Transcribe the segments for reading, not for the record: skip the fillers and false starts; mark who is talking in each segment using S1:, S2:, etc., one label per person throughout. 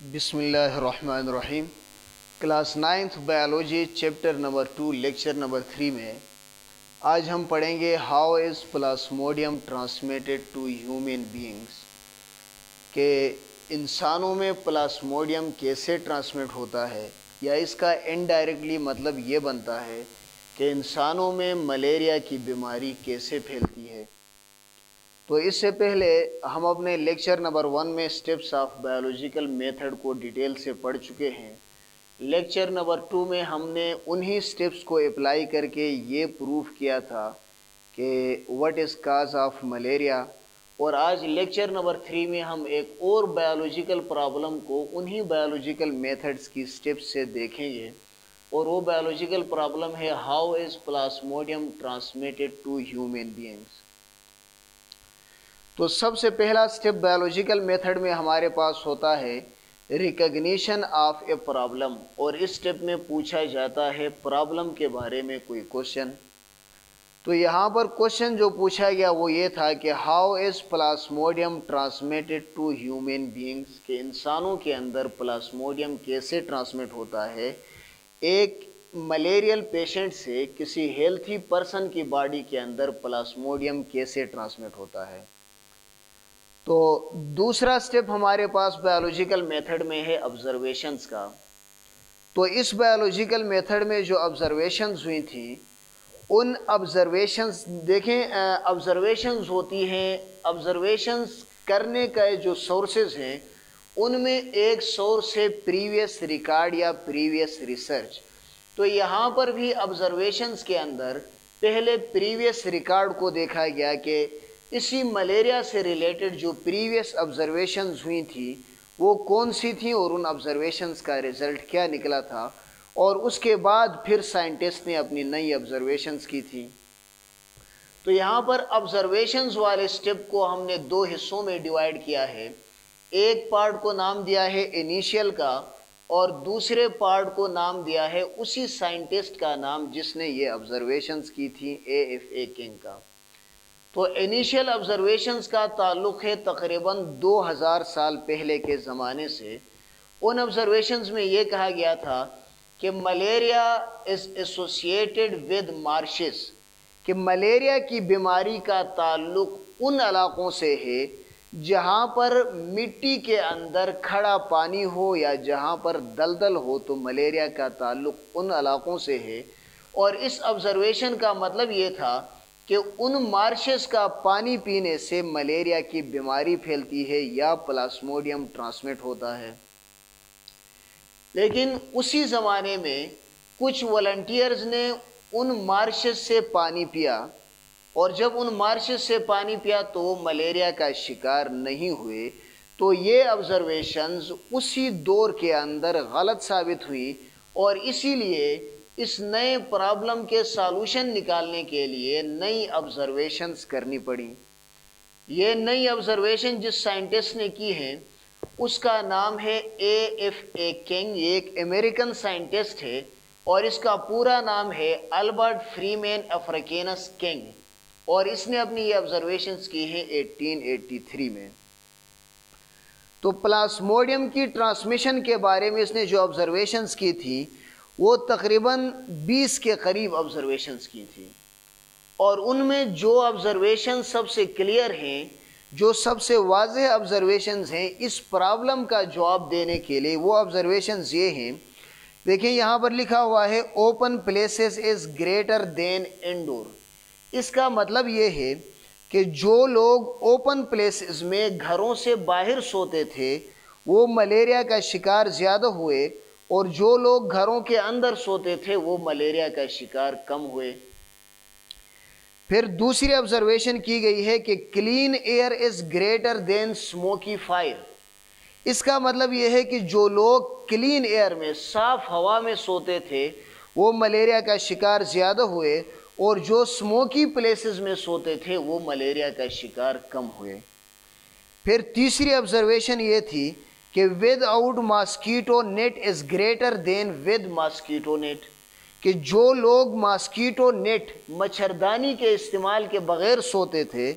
S1: بسم اللہ الرحمن الرحیم۔ Class 9th biology chapter number 2 lecture number 3 میں آج ہم پڑھیں گے how is plasmodium transmitted to human beings, کہ انسانوں میں پلاسموڈیم کیسے ٹرانسمٹ ہوتا ہے، یا اس کا انڈائریکٹلی مطلب یہ بنتا ہے کہ انسانوں میں ملیریا کی بیماری کیسے پھیلتی ہے۔ تو اس سے پہلے ہم اپنے لیکچر نمبر 1 میں سٹیپس آف بایولوجیکل میتھڈ کو ڈیٹیل سے پڑھ چکے ہیں۔ لیکچر نمبر 2 میں ہم نے انہی سٹیپس کو اپلائی کر کے یہ پروف کیا تھا کہ what is cause of malaria, اور آج لیکچر نمبر 3 میں ہم ایک اور بایولوجیکل پرابلم کو انہی بایولوجیکل میتھڈز کی سٹیپس سے دیکھیں گے، اور وہ بایولوجیکل پرابلم ہے how is plasmodium transmitted to human beings. تو سب سے پہلا سٹیپ بایولوجیکل میتھڈ میں ہمارے پاس ہوتا ہے ریکگنیشن آف اے پرابلم، اور اس سٹیپ میں پوچھا جاتا ہے پرابلم کے بارے میں کوئی کوشچن۔ تو یہاں پر کوشچن جو پوچھا گیا وہ یہ تھا کہ how is plasmodium transmitted to human beings, کہ انسانوں کے اندر پلاسموڈیم کیسے ٹرانسمٹ ہوتا ہے ایک ملیریل پیشنٹ سے کسی ہیلتھی پرسن کی باڈی کے اندر پلاسموڈیم کیسے ٹرانسمٹ ہوتا ہے۔ تو دوسرا سٹیپ ہمارے پاس بایولوجیکل میتھڈ میں ہے آبزرویشنز کا۔ تو اس بایولوجیکل میتھڈ میں جو آبزرویشنز ہوئی تھیں ان آبزرویشنز دیکھیں، آبزرویشنز ہوتی ہیں، آبزرویشنز کرنے کا جو سورسز ہیں ان میں ایک سورس ہے پریویس ریکارڈ یا پریویس ریسرچ۔ تو یہاں پر بھی آبزرویشنز کے اندر پہلے پریویس ریکارڈ کو دیکھا گیا کہ اسی ملیریا سے ریلیٹڈ جو پریویس آبزرویشنز ہوئی تھی وہ کون سی تھیں اور ان آبزرویشنز کا رزلٹ کیا نکلا تھا، اور اس کے بعد پھر سائنٹسٹ نے اپنی نئی آبزرویشنز کی تھی۔ تو یہاں پر آبزرویشنز والے سٹیپ کو ہم نے دو حصوں میں ڈیوائیڈ کیا ہے، ایک پارٹ کو نام دیا ہے انیشیل کا، اور دوسرے پارٹ کو نام دیا ہے اسی سائنٹسٹ کا نام جس نے یہ آبزرویشنز کی تھی، AFA کنگ کا۔ تو انیشیل آبزرویشنز کا تعلق ہے تقریباً 2000 سال پہلے کے زمانے سے۔ ان آبزرویشنز میں یہ کہا گیا تھا کہ malaria is associated with marshes, کہ ملیریا کی بیماری کا تعلق ان علاقوں سے ہے جہاں پر مٹی کے اندر کھڑا پانی ہو یا جہاں پر دلدل ہو، تو ملیریا کا تعلق ان علاقوں سے ہے۔ اور اس آبزرویشن کا مطلب یہ تھا کہ ان مارشز کا پانی پینے سے ملیریا کی بیماری پھیلتی ہے یا پلاسموڈیم ٹرانسمٹ ہوتا ہے۔ لیکن اسی زمانے میں کچھ والنٹیئرز نے ان مارشز سے پانی پیا، اور جب ان مارشز سے پانی پیا تو وہ ملیریا کا شکار نہیں ہوئے۔ تو یہ آبزرویشنز اسی دور کے اندر غلط ثابت ہوئی، اور اسی لیے اس نئے پرابلم کے سالوشن نکالنے کے لیے نئی آبزرویشنز کرنی پڑی۔ یہ نئی آبزرویشن جس سائنٹسٹ نے کی ہے اس کا نام ہے AFA کنگ، یہ ایک امریکن سائنٹسٹ ہے، اور اس کا پورا نام ہے البرٹ فریمین افریکینس کنگ، اور اس نے اپنی یہ آبزرویشنز کی ہیں 1883 میں۔ تو پلاسموڈیم کی ٹرانسمیشن کے بارے میں اس نے جو آبزرویشنز کی تھی وہ تقریباً 20 کے قریب آبزرویشنز کی تھی، اور ان میں جو آبزرویشن سب سے کلیئر ہیں، جو سب سے واضح آبزرویشنز ہیں اس پرابلم کا جواب دینے کے لیے، وہ آبزرویشنز یہ ہیں۔ دیکھیں یہاں پر لکھا ہوا ہے open places is greater than indoor. اس کا مطلب یہ ہے کہ جو لوگ اوپن پلیسز میں گھروں سے باہر سوتے تھے وہ ملیریا کا شکار زیادہ ہوئے، اور جو لوگ گھروں کے اندر سوتے تھے وہ ملیریا کا شکار کم ہوئے۔ پھر دوسری آبزرویشن کی گئی ہے کہ clean air is greater than smoky fire. اس کا مطلب یہ ہے کہ جو لوگ کلین ایئر میں صاف ہوا میں سوتے تھے وہ ملیریا کا شکار زیادہ ہوئے، اور جو اسموکی پلیسز میں سوتے تھے وہ ملیریا کا شکار کم ہوئے۔ پھر تیسری آبزرویشن یہ تھی کہ without mosquito net is greater than with mosquito net, کہ جو لوگ ماسکیٹو نیٹ مچھردانی کے استعمال کے بغیر سوتے تھے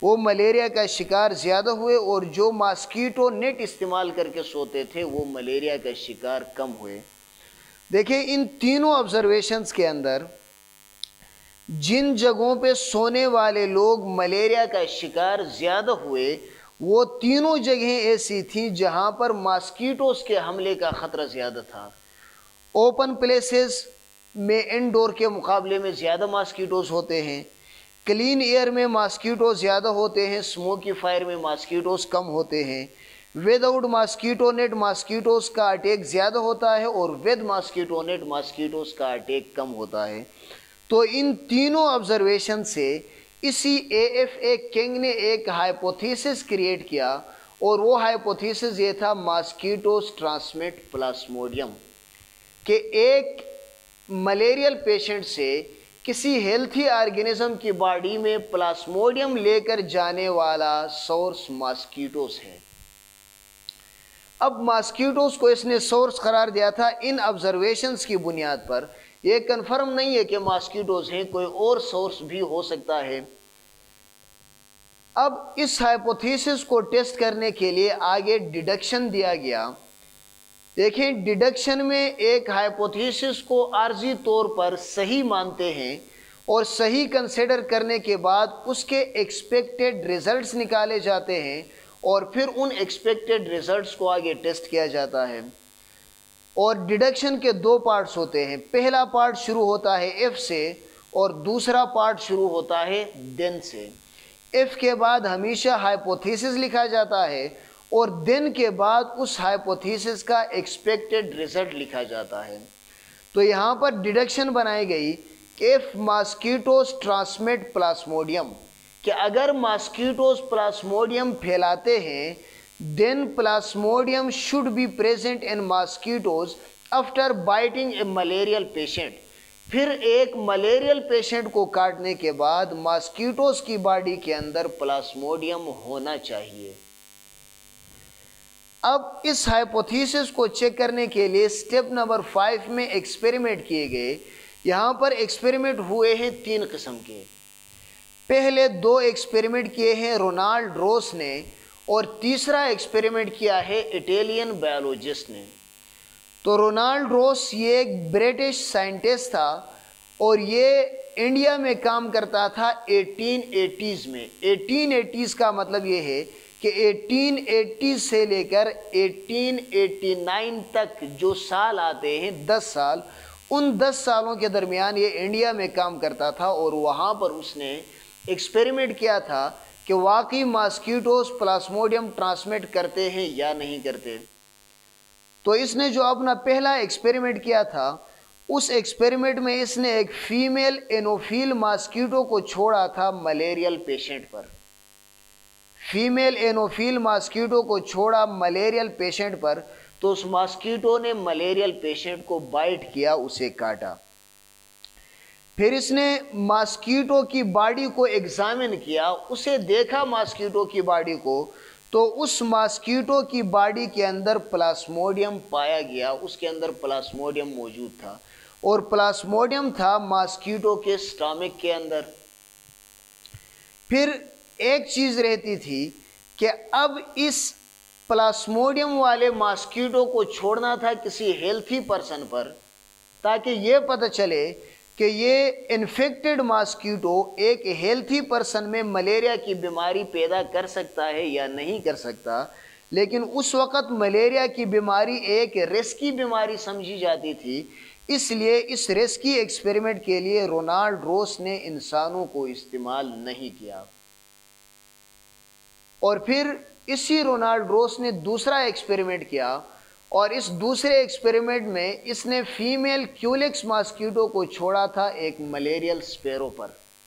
S1: وہ ملیریا کا شکار زیادہ ہوئے، اور جو ماسکیٹو نیٹ استعمال کر کے سوتے تھے وہ ملیریا کا شکار کم ہوئے۔ دیکھیں ان تینوں آبزرویشنز کے اندر جن جگہوں پہ سونے والے لوگ ملیریا کا شکار زیادہ ہوئے وہ تینوں جگہیں ایسی تھیں جہاں پر ماسکیٹوز کے حملے کا خطرہ زیادہ تھا۔ اوپن پلیسز میں انڈور کے مقابلے میں زیادہ ماسکیٹوز ہوتے ہیں، کلین ایئر میں ماسکیٹوز زیادہ ہوتے ہیں، اسموکی فائر میں ماسکیٹوز کم ہوتے ہیں، without mosquito net mosquitoes کا اٹیک زیادہ ہوتا ہے، اور ود ماسکیٹو نیٹ ماسکیٹوز کا اٹیک کم ہوتا ہے۔ تو ان تینوں آبزرویشن سے اسی اے ایف اے کنگ نے ایک ہائپوتھیسس کریٹ کیا، اور وہ ہائپوتھیسس یہ تھا ماسکیٹوز ٹرانسمٹ پلاسموڈیم، کہ ایک ملیریل پیشنٹ سے کسی ہیلتھی آرگینزم کی باڈی میں پلاسموڈیم لے کر جانے والا سورس ماسکیٹوز ہے۔ اب ماسکیٹوز کو اس نے سورس قرار دیا تھا ان آبزرویشنز کی بنیاد پر۔ یہ کنفرم نہیں ہے کہ ماسکیٹوز ہیں، کوئی اور سورس بھی ہو سکتا ہے۔ اب اس ہائپوتھیسس کو ٹیسٹ کرنے کے لیے آگے ڈیڈکشن دیا گیا۔ دیکھیں ڈیڈکشن میں ایک ہائپوتھیسس کو عارضی طور پر صحیح مانتے ہیں، اور صحیح کنسیڈر کرنے کے بعد اس کے ایکسپیکٹڈ ریزلٹس نکالے جاتے ہیں، اور پھر ان ایکسپیکٹڈ ریزلٹس کو آگے ٹیسٹ کیا جاتا ہے۔ اور ڈیڈکشن کے دو پارٹس ہوتے ہیں، پہلا پارٹ شروع ہوتا ہے ایف سے، اور دوسرا پارٹ شروع ہوتا ہے دین سے۔ ایف کے بعد ہمیشہ ہائپوتھیسس لکھا جاتا ہے، اور دین کے بعد اس ہائپوتھیسس کا ایکسپیکٹڈ ریزلٹ لکھا جاتا ہے۔ تو یہاں پر ڈیڈکشن بنائی گئی کہ ایف ماسکیٹوز ٹرانسمٹ پلاسموڈیم، کہ اگر ماسکیٹوز پلاسموڈیم پھیلاتے ہیں then plasmodium should be present in mosquitoes after biting a malarial patient۔ پھر ایک ملیریل پیشنٹ کو کاٹنے کے بعد ماسکیٹوز کی باڈی کے اندر پلاسموڈیم ہونا چاہیے۔ اب اس ہائپوتھیسس کو چیک کرنے کے لیے سٹیپ نمبر 5 میں ایکسپیریمنٹ کیے گئے۔ یہاں پر ایکسپیریمنٹ ہوئے ہیں 3 قسم کے۔ پہلے 2 ایکسپیریمنٹ کیے ہیں رونالڈ روس نے، اور تیسرا ایکسپیریمنٹ کیا ہے اٹیلین بایولوجسٹ نے۔ تو رونالڈ روس یہ ایک برٹش سائنٹسٹ تھا، اور یہ انڈیا میں کام کرتا تھا 1880s میں۔ 1880s کا مطلب یہ ہے کہ 1880 سے لے کر 1889 تک جو سال آتے ہیں 10 سال، ان 10 سالوں کے درمیان یہ انڈیا میں کام کرتا تھا، اور وہاں پر اس نے ایکسپیریمنٹ کیا تھا کہ واقعی ماسکیٹوز پلاسموڈیم ٹرانسمٹ کرتے ہیں یا نہیں کرتے۔ تو اس نے جو اپنا پہلا ایکسپیریمنٹ کیا تھا، اس ایکسپیریمنٹ میں اس نے ایک فیمیل اینوفیل ماسکیٹو کو چھوڑا تھا ملیریل پیشنٹ پر۔ فیمیل اینوفیل ماسکیٹو کو چھوڑا ملیریل پیشنٹ پر، تو اس ماسکیٹو نے ملیریل پیشنٹ کو بائٹ کیا، اسے کاٹا۔ پھر اس نے ماسکیٹو کی باڈی کو ایگزامن کیا، اسے دیکھا ماسکیٹو کی باڈی کو، تو اس ماسکیٹو کی باڈی کے اندر پلاسموڈیم پایا گیا، اس کے اندر پلاسموڈیم موجود تھا، اور پلاسموڈیم تھا ماسکیٹو کے سٹامک کے اندر۔ پھر ایک چیز رہتی تھی کہ اب اس پلاسموڈیم والے ماسکیٹو کو چھوڑنا تھا کسی ہیلتھی پرسن پر، تاکہ یہ پتہ چلے کہ یہ انفیکٹڈ ماسکیٹو ایک ہیلتھی پرسن میں ملیریا کی بیماری پیدا کر سکتا ہے یا نہیں کر سکتا۔ لیکن اس وقت ملیریا کی بیماری ایک ریسکی بیماری سمجھی جاتی تھی، اس لیے اس ریسکی ایکسپیریمنٹ کے لیے رونالڈ روس نے انسانوں کو استعمال نہیں کیا۔ اور پھر اسی رونالڈ روس نے دوسرا ایکسپیریمنٹ کیا، اور اس دوسرے ایکسپیریمنٹ میں اس نے فیمیل کیولیکس ماسکیٹو کو چھوڑا تھا ایک ملیریل سپیرو پر۔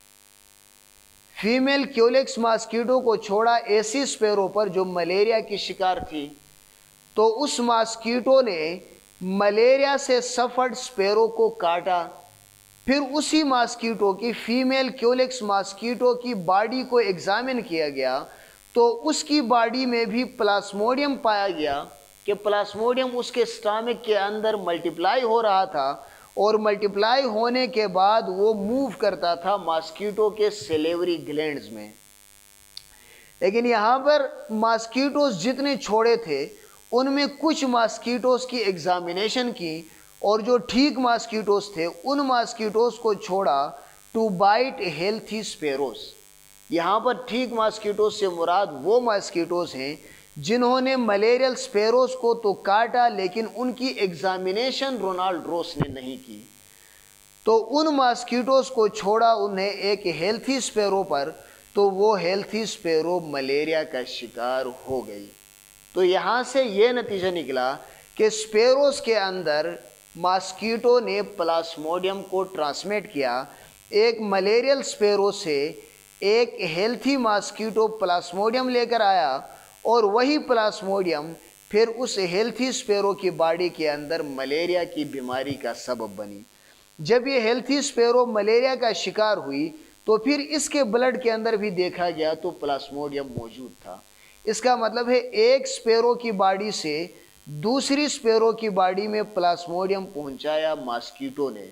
S1: فیمیل کیولیکس ماسکیٹو کو چھوڑا ایسی سپیرو پر جو ملیریا کی شکار تھی، تو اس ماسکیٹو نے ملیریا سے سفرڈ سپیرو کو کاٹا۔ پھر اسی ماسکیٹو کی فیمیل کیولیکس ماسکیٹو کی باڈی کو ایگزامن کیا گیا، تو اس کی باڈی میں بھی پلاسموڈیم پایا گیا، کہ پلاسموڈیم اس کے سٹامک کے اندر ملٹیپلائی ہو رہا تھا، اور ملٹیپلائی ہونے کے بعد وہ موو کرتا تھا ماسکیٹو کے سیلیوری گلینڈز میں۔ لیکن یہاں پر ماسکیٹوز جتنے چھوڑے تھے ان میں کچھ ماسکیٹوز کی ایگزامینیشن کی اور جو ٹھیک ماسکیٹوز تھے ان ماسکیٹوز کو چھوڑا ٹو بائٹ ہیلتھی اسپیروز. یہاں پر ٹھیک ماسکیٹوز سے مراد وہ ماسکیٹوز ہیں جنہوں نے ملیریل اسپیروز کو تو کاٹا لیکن ان کی ایگزامینیشن رونالڈ روس نے نہیں کی. تو ان ماسکیٹوز کو چھوڑا انہیں ایک ہیلتھی اسپیرو پر، تو وہ ہیلتھی اسپیرو ملیریا کا شکار ہو گئی. تو یہاں سے یہ نتیجہ نکلا کہ اسپیروز کے اندر ماسکیٹو نے پلاسموڈیم کو ٹرانسمٹ کیا. ایک ملیریل اسپیرو سے ایک ہیلتھی ماسکیٹو پلاسموڈیم لے کر آیا اور وہی پلاسموڈیم پھر اس ہیلتھی اسپیرو کی باڈی کے اندر ملیریا کی بیماری کا سبب بنی. جب یہ ہیلتھی اسپیرو ملیریا کا شکار ہوئی تو پھر اس کے بلڈ کے اندر بھی دیکھا گیا تو پلاسموڈیم موجود تھا. اس کا مطلب ہے ایک اسپیرو کی باڈی سے دوسری اسپیرو کی باڈی میں پلاسموڈیم پہنچایا ماسکیٹو نے.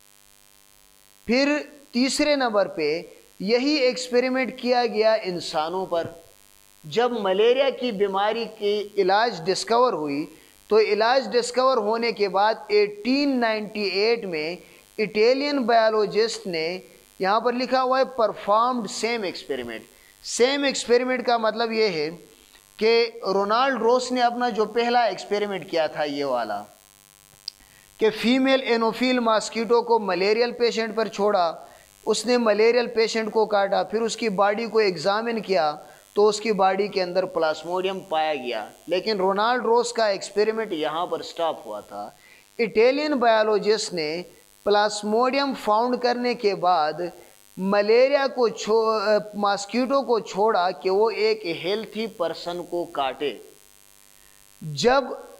S1: پھر تیسرے نمبر پہ یہی ایکسپیریمنٹ کیا گیا انسانوں پر. جب ملیریا کی بیماری کی علاج ڈسکور ہوئی تو علاج ڈسکور ہونے کے بعد 1898 میں اٹیلین بایولوجسٹ نے، یہاں پر لکھا ہوا ہے performed same experiment. Same experiment کا مطلب یہ ہے کہ رونالڈ روس نے اپنا جو پہلا ایکسپیریمنٹ کیا تھا یہ والا کہ فیمیل اینوفیل ماسکیٹو کو ملیریل پیشنٹ پر چھوڑا، اس نے ملیریل پیشنٹ کو کاٹا، پھر اس کی باڈی کو ایگزامن کیا تو اس کی باڈی کے اندر پلاسموڈیم پایا گیا. لیکن رونالڈ روس کا ایکسپیریمنٹ یہاں پر سٹاپ ہوا تھا. اٹیلین بایولوجسٹ نے پلاسموڈیم فاؤنڈ کرنے کے بعد ملیریا کو ماسکیٹو کو چھوڑا کہ وہ ایک ہیلتھی پرسن کو کاٹے. جب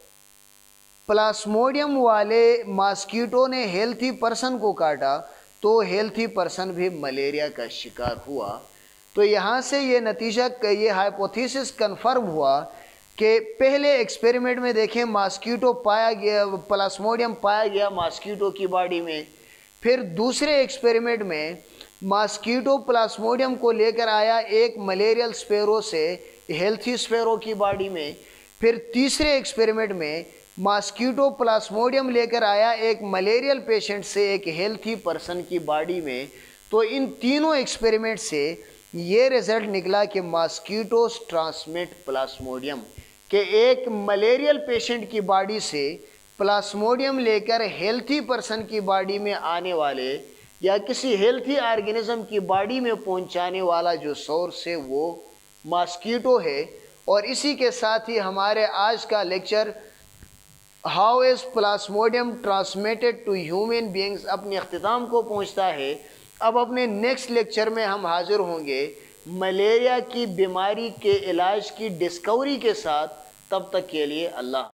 S1: پلاسموڈیم والے ماسکیٹو نے ہیلتھی پرسن کو کاٹا تو ہیلتھی پرسن بھی ملیریا کا شکار ہوا. تو یہاں سے یہ نتیجہ، یہ ہائپوتھیسس کنفرم ہوا کہ پہلے ایکسپیریمنٹ میں دیکھیں ماسکیٹو پایا گیا، پلاسموڈیم پایا گیا ماسکیٹو کی باڈی میں. پھر دوسرے ایکسپیریمنٹ میں ماسکیٹو پلاسموڈیم کو لے کر آیا ایک ملیریل اسپیرو سے ہیلتھی اسپیرو کی باڈی میں. پھر تیسرے ایکسپیریمنٹ میں ماسکیٹو پلاسموڈیم لے کر آیا ایک ملیریل پیشنٹ سے ایک ہیلتھی پرسن کی باڈی میں. تو ان تینوں ایکسپیریمنٹ سے یہ رزلٹ نکلا کہ ماسکیٹوز ٹرانسمٹ پلاسموڈیم، کہ ایک ملیریل پیشنٹ کی باڈی سے پلاسموڈیم لے کر ہیلتھی پرسن کی باڈی میں آنے والے یا کسی ہیلتھی آرگینزم کی باڈی میں پہنچانے والا جو سورس ہے وہ ماسکیٹو ہے. اور اسی کے ساتھ ہی ہمارے آج کا lecture how is plasmodium transmitted to human beings اپنے اختتام کو پہنچتا ہے. اب اپنے نیکسٹ لیکچر میں ہم حاضر ہوں گے ملیریا کی بیماری کے علاج کی ڈسکوری کے ساتھ. تب تک کے لیے اللہ